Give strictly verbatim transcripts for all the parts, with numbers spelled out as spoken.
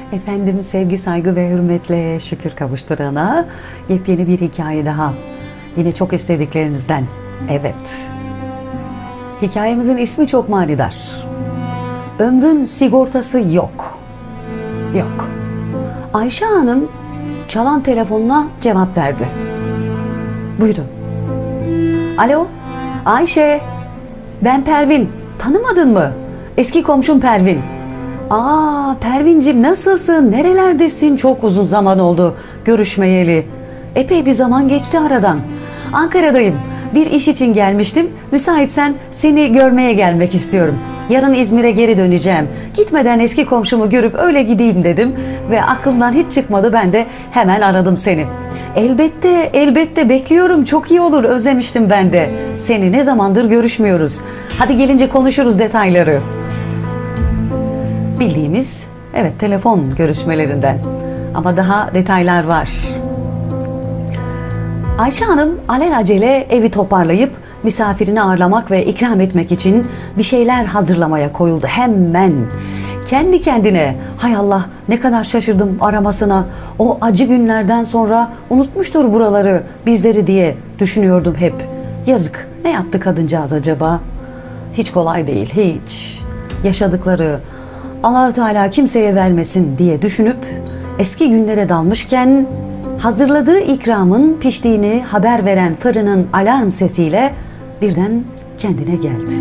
Efendim sevgi, saygı ve hürmetle şükür kavuşturana yepyeni bir hikaye daha. Yine çok istediklerinizden. Evet. Hikayemizin ismi çok manidar. Ömrün sigortası yok. Yok. Ayşe Hanım çalan telefonuna cevap verdi. Buyurun. Alo, Ayşe. Ben Pervin. Tanımadın mı? Eski komşum Pervin. Aa Pervincim, nasılsın? Nerelerdesin? Çok uzun zaman oldu görüşmeyeli. Epey bir zaman geçti aradan. Ankara'dayım. Bir iş için gelmiştim. Müsaitsen seni görmeye gelmek istiyorum. Yarın İzmir'e geri döneceğim. Gitmeden eski komşumu görüp öyle gideyim dedim. Ve aklımdan hiç çıkmadı, ben de hemen aradım seni. Elbette, elbette bekliyorum. Çok iyi olur. Özlemiştim ben de. Seni ne zamandır görüşmüyoruz. Hadi gelince konuşuruz detayları. Bildiğimiz, evet, telefon görüşmelerinden. Ama daha detaylar var. Ayşe Hanım alelacele evi toparlayıp misafirini ağırlamak ve ikram etmek için bir şeyler hazırlamaya koyuldu. Hemen kendi kendine, hay Allah ne kadar şaşırdım aramasına, o acı günlerden sonra unutmuştur buraları, bizleri diye düşünüyordum hep. Yazık, ne yaptı kadıncağız acaba? Hiç kolay değil, hiç. Yaşadıkları Allah-u Teala kimseye vermesin diye düşünüp eski günlere dalmışken hazırladığı ikramın piştiğini haber veren fırının alarm sesiyle birden kendine geldi.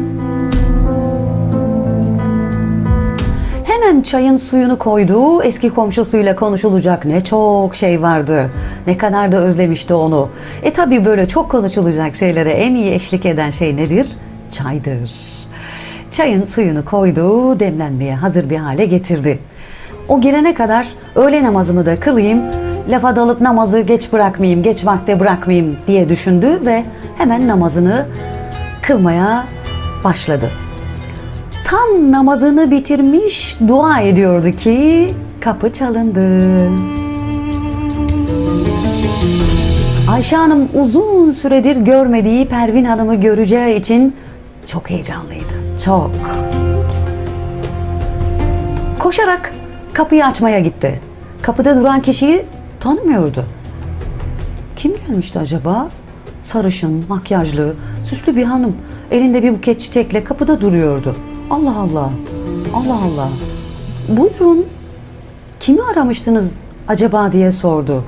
Hemen çayın suyunu koydu. Eski komşusuyla konuşulacak ne çok şey vardı. Ne kadar da özlemişti onu. E tabii böyle çok konuşulacak şeylere en iyi eşlik eden şey nedir? Çaydır. Çayın suyunu koydu, demlenmeye hazır bir hale getirdi. O gelene kadar öğle namazımı da kılayım, lafa dalıp namazı geç bırakmayayım, geç vakte bırakmayayım diye düşündü ve hemen namazını kılmaya başladı. Tam namazını bitirmiş dua ediyordu ki kapı çalındı. Ayşe Hanım uzun süredir görmediği Pervin Hanım'ı göreceği için çok heyecanlıydı. Çok. Koşarak kapıyı açmaya gitti. Kapıda duran kişiyi tanımıyordu. Kim gelmişti acaba? Sarışın, makyajlı, süslü bir hanım. Elinde bir buket çiçekle kapıda duruyordu. Allah Allah. Allah Allah. Buyurun. Kimi aramıştınız acaba diye sordu.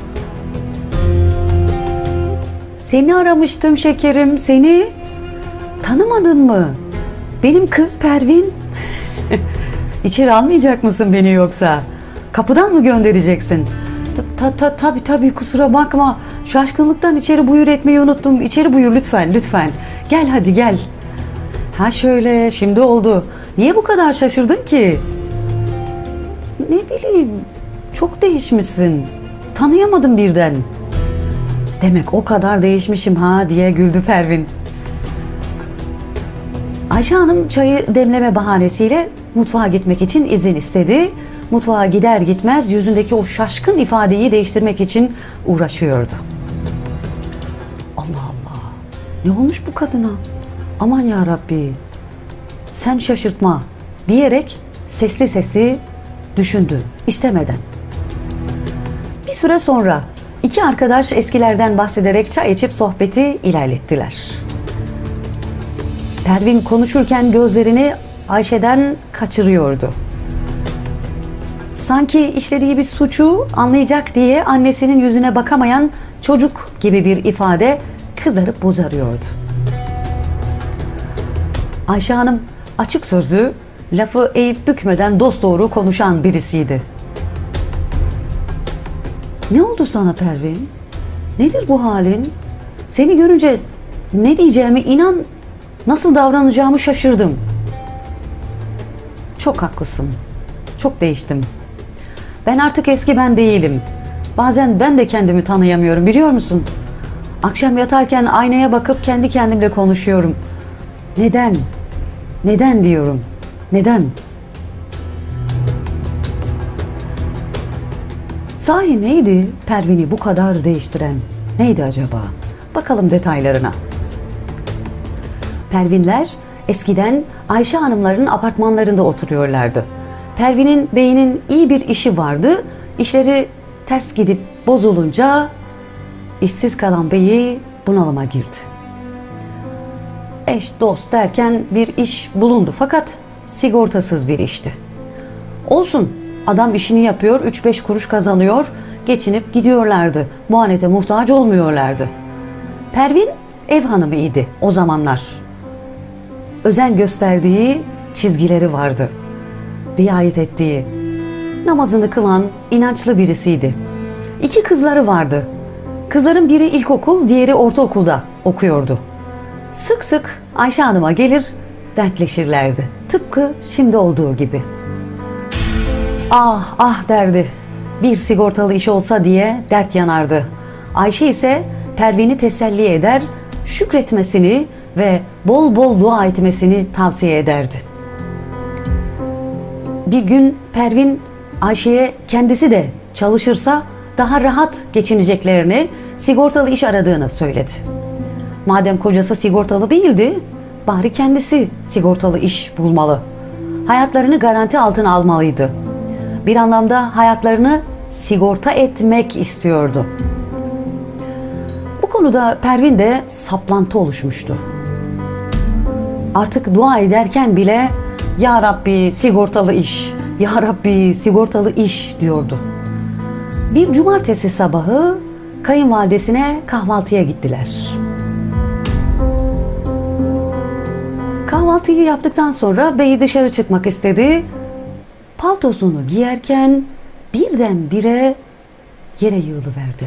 Seni aramıştım şekerim, seni. Tanımadın mı? Benim kız Pervin. İçeri almayacak mısın beni yoksa? Kapıdan mı göndereceksin? Ta, ta, tabii tabii, kusura bakma. Şaşkınlıktan içeri buyur etmeyi unuttum. İçeri buyur lütfen, lütfen. Gel hadi gel. Ha şöyle, şimdi oldu. Niye bu kadar şaşırdın ki? Ne bileyim, çok değişmişsin. Tanıyamadım birden. Demek o kadar değişmişim ha diye güldü Pervin. Ayşe Hanım çayı demleme bahanesiyle mutfağa gitmek için izin istedi. Mutfağa gider gitmez yüzündeki o şaşkın ifadeyi değiştirmek için uğraşıyordu. Allah Allah, ne olmuş bu kadına? Aman ya Rabbi, sen şaşırtma diyerek sesli sesli düşündü istemeden. Bir süre sonra iki arkadaş eskilerden bahsederek çay içip sohbeti ilerlettiler. Pervin konuşurken gözlerini Ayşe'den kaçırıyordu. Sanki işlediği bir suçu anlayacak diye annesinin yüzüne bakamayan çocuk gibi bir ifade kızarıp bozarıyordu. Ayşe Hanım açık sözlü, lafı eğip bükmeden dosdoğru konuşan birisiydi. Ne oldu sana Pervin? Nedir bu halin? Seni görünce ne diyeceğimi, inan nasıl davranacağımı şaşırdım. Çok haklısın. Çok değiştim. Ben artık eski ben değilim. Bazen ben de kendimi tanıyamıyorum, biliyor musun? Akşam yatarken aynaya bakıp kendi kendimle konuşuyorum. Neden? Neden diyorum? Neden? Sahi neydi Pervin'i bu kadar değiştiren? Neydi acaba? Bakalım detaylarına. Pervinler eskiden Ayşe Hanımların apartmanlarında oturuyorlardı. Pervin'in beyinin iyi bir işi vardı. İşleri ters gidip bozulunca işsiz kalan beyi bunalıma girdi. Eş dost derken bir iş bulundu fakat sigortasız bir işti. Olsun, adam işini yapıyor, üç beş kuruş kazanıyor, geçinip gidiyorlardı. Muhanete muhtaç olmuyorlardı. Pervin ev hanımıydı o zamanlar. Özen gösterdiği çizgileri vardı. Riayet ettiği, namazını kılan inançlı birisiydi. İki kızları vardı. Kızların biri ilkokul, diğeri ortaokulda okuyordu. Sık sık Ayşe Hanım'a gelir, dertleşirlerdi. Tıpkı şimdi olduğu gibi. Ah ah derdi, bir sigortalı iş olsa diye dert yanardı. Ayşe ise Pervin'i teselli eder, şükretmesini ve bol bol dua etmesini tavsiye ederdi. Bir gün Pervin Ayşe'ye kendisi de çalışırsa daha rahat geçineceklerini, sigortalı iş aradığını söyledi. Madem kocası sigortalı değildi, bari kendisi sigortalı iş bulmalı. Hayatlarını garanti altına almalıydı. Bir anlamda hayatlarını sigorta etmek istiyordu. Bu konuda Pervin de saplantı oluşmuştu. Artık dua ederken bile "Ya Rabbi sigortalı iş, Ya Rabbi sigortalı iş" diyordu. Bir cumartesi sabahı kayınvalidesine kahvaltıya gittiler. Kahvaltıyı yaptıktan sonra bey dışarı çıkmak istedi. Paltosunu giyerken birdenbire yere yığılıverdi.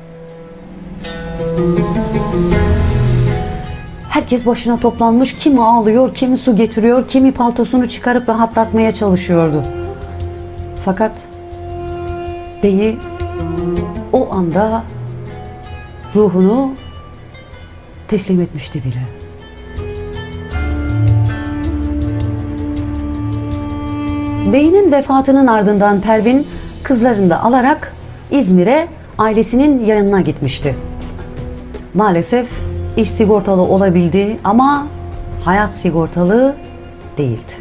Herkes başına toplanmış, kimi ağlıyor, kimi su getiriyor, kimi paltosunu çıkarıp rahatlatmaya çalışıyordu. Fakat beyi o anda ruhunu teslim etmişti bile. Beyinin vefatının ardından Pervin kızlarını da alarak İzmir'e ailesinin yanına gitmişti. Maalesef iş sigortalı olabildi ama hayat sigortalı değildi.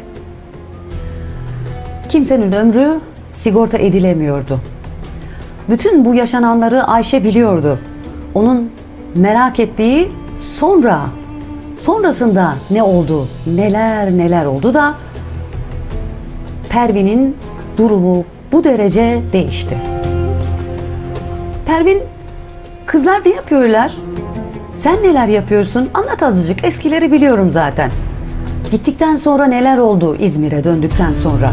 Kimsenin ömrü sigorta edilemiyordu. Bütün bu yaşananları Ayşe biliyordu. Onun merak ettiği sonra, sonrasında ne oldu, neler neler oldu da Pervin'in durumu bu derece değişti. Pervin, "Kızlar ne yapıyorlar? Sen neler yapıyorsun? Anlat azıcık, eskileri biliyorum zaten. Gittikten sonra neler oldu İzmir'e döndükten sonra?"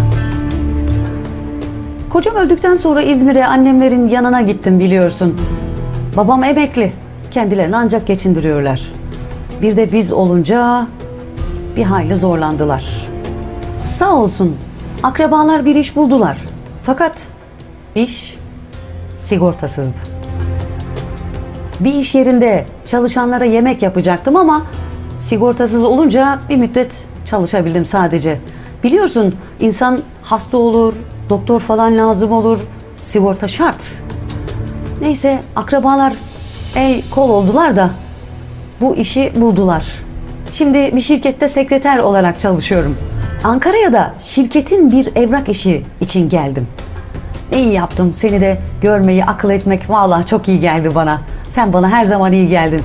"Kocam öldükten sonra İzmir'e annemlerin yanına gittim biliyorsun. Babam emekli, kendilerini ancak geçindiriyorlar. Bir de biz olunca bir hayli zorlandılar. Sağ olsun akrabalar bir iş buldular. Fakat iş sigortasızdı. Bir iş yerinde çalışanlara yemek yapacaktım ama sigortasız olunca bir müddet çalışabildim sadece. Biliyorsun insan hasta olur, doktor falan lazım olur, sigorta şart. Neyse akrabalar el kol oldular da bu işi buldular. Şimdi bir şirkette sekreter olarak çalışıyorum. Ankara'ya da şirketin bir evrak işi için geldim. İyi yaptım, seni de görmeyi, akıl etmek vallahi çok iyi geldi bana. Sen bana her zaman iyi geldin."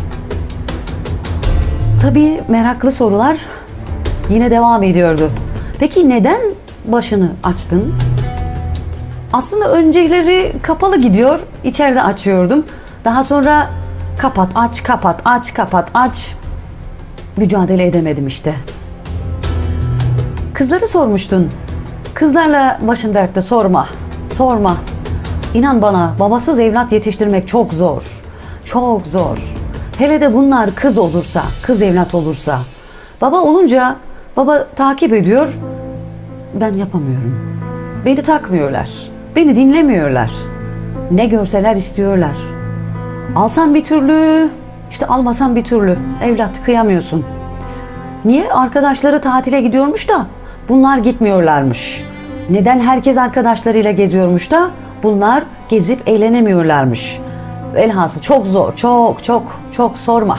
Tabii meraklı sorular yine devam ediyordu. "Peki neden başını açtın?" Aslında önceleri kapalı gidiyor, içeride açıyordum. Daha sonra kapat, aç, kapat, aç, kapat, aç. Mücadele edemedim işte. "Kızları sormuştun. Kızlarla başın dertte, sorma, sorma. İnan bana, babasız evlat yetiştirmek çok zor, çok zor. Hele de bunlar kız olursa, kız evlat olursa. Baba olunca, baba takip ediyor, ben yapamıyorum. Beni takmıyorlar, beni dinlemiyorlar. Ne görseler istiyorlar. Alsan bir türlü, işte almasan bir türlü. Evlat, kıyamıyorsun. Niye? Arkadaşları tatile gidiyormuş da bunlar gitmiyorlarmış. Neden herkes arkadaşlarıyla geziyormuş da bunlar gezip eğlenemiyorlarmış. Velhasıl çok zor, çok çok çok sorma.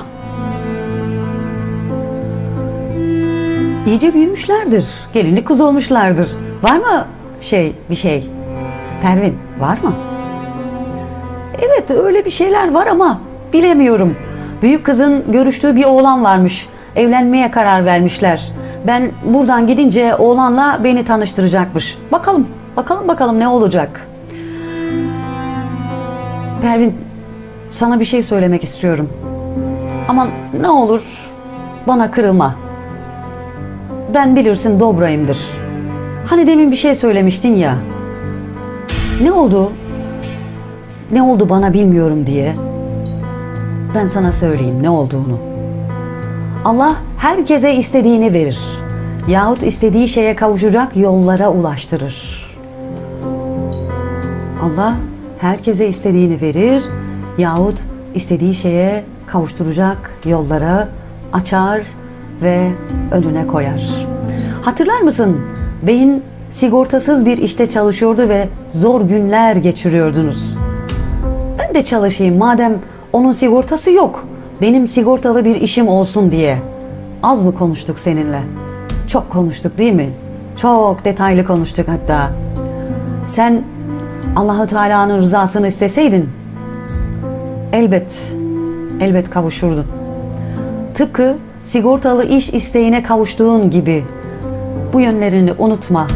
İyice büyümüşlerdir, gelinli kız olmuşlardır. Var mı şey bir şey. Pervin, var mı? Evet, öyle bir şeyler var ama bilemiyorum. Büyük kızın görüştüğü bir oğlan varmış. Evlenmeye karar vermişler. Ben buradan gidince oğlanla beni tanıştıracakmış. Bakalım, bakalım bakalım ne olacak. Pervin, sana bir şey söylemek istiyorum. Ama ne olur bana kırılma. Ben bilirsin dobrayımdır. Hani demin bir şey söylemiştin ya. Ne oldu? Ne oldu bana bilmiyorum diye. Ben sana söyleyeyim ne olduğunu. Allah herkese istediğini verir. Yahut istediği şeye kavuşacak yollara ulaştırır. Allah herkese istediğini verir. Yahut istediği şeye kavuşturacak yollara açar ve önüne koyar. Hatırlar mısın? Beyin sigortasız bir işte çalışıyordu ve zor günler geçiriyordunuz. Ben de çalışayım madem onun sigortası yok. Benim sigortalı bir işim olsun diye. Az mı konuştuk seninle? Çok konuştuk değil mi? Çok detaylı konuştuk hatta. Sen Allah-u Teala'nın rızasını isteseydin elbet, elbet kavuşurdun. Tıpkı sigortalı iş isteğine kavuştuğun gibi bu yönlerini unutma.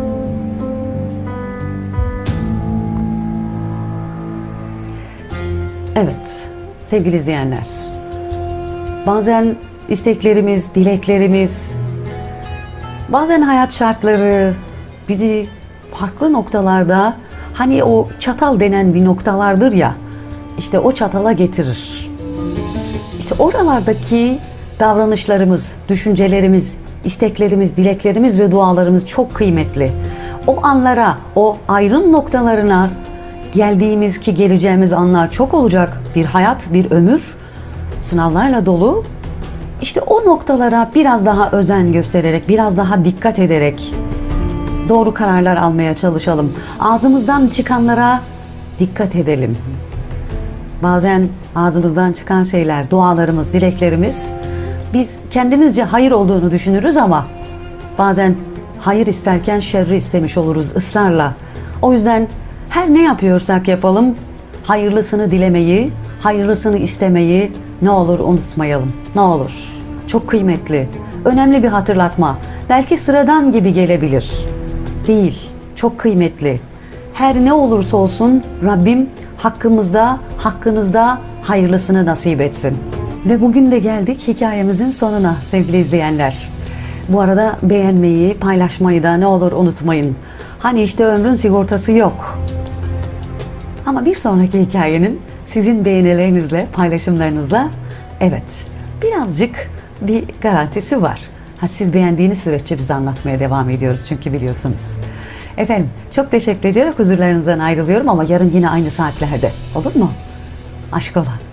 Evet, sevgili izleyenler. Bazen isteklerimiz, dileklerimiz, bazen hayat şartları bizi farklı noktalarda, hani o çatal denen bir nokta vardır ya, işte o çatala getirir. İşte oralardaki davranışlarımız, düşüncelerimiz, isteklerimiz, dileklerimiz ve dualarımız çok kıymetli. O anlara, o ayrım noktalarına geldiğimiz ki geleceğimiz anlar çok olacak. Bir hayat, bir ömür sınavlarla dolu. İşte o noktalara biraz daha özen göstererek, biraz daha dikkat ederek doğru kararlar almaya çalışalım. Ağzımızdan çıkanlara dikkat edelim. Bazen ağzımızdan çıkan şeyler, dualarımız, dileklerimiz biz kendimizce hayır olduğunu düşünürüz ama bazen hayır isterken şerri istemiş oluruz ısrarla. O yüzden her ne yapıyorsak yapalım, hayırlısını dilemeyi, hayırlısını istemeyi ne olur unutmayalım. Ne olur. Çok kıymetli, önemli bir hatırlatma. Belki sıradan gibi gelebilir. Değil, çok kıymetli. Her ne olursa olsun Rabbim hakkımızda, hakkınızda hayırlısını nasip etsin. Ve bugün de geldik hikayemizin sonuna sevgili izleyenler. Bu arada beğenmeyi, paylaşmayı da ne olur unutmayın. Hani işte ömrün sigortası yok. Ama bir sonraki hikayenin sizin beğenilerinizle, paylaşımlarınızla evet birazcık bir garantisi var. Ha, siz beğendiğiniz sürece biz anlatmaya devam ediyoruz çünkü biliyorsunuz. Efendim çok teşekkür ediyorum. Huzurlarınızdan ayrılıyorum ama yarın yine aynı saatlerde. Olur mu? Aşk ola.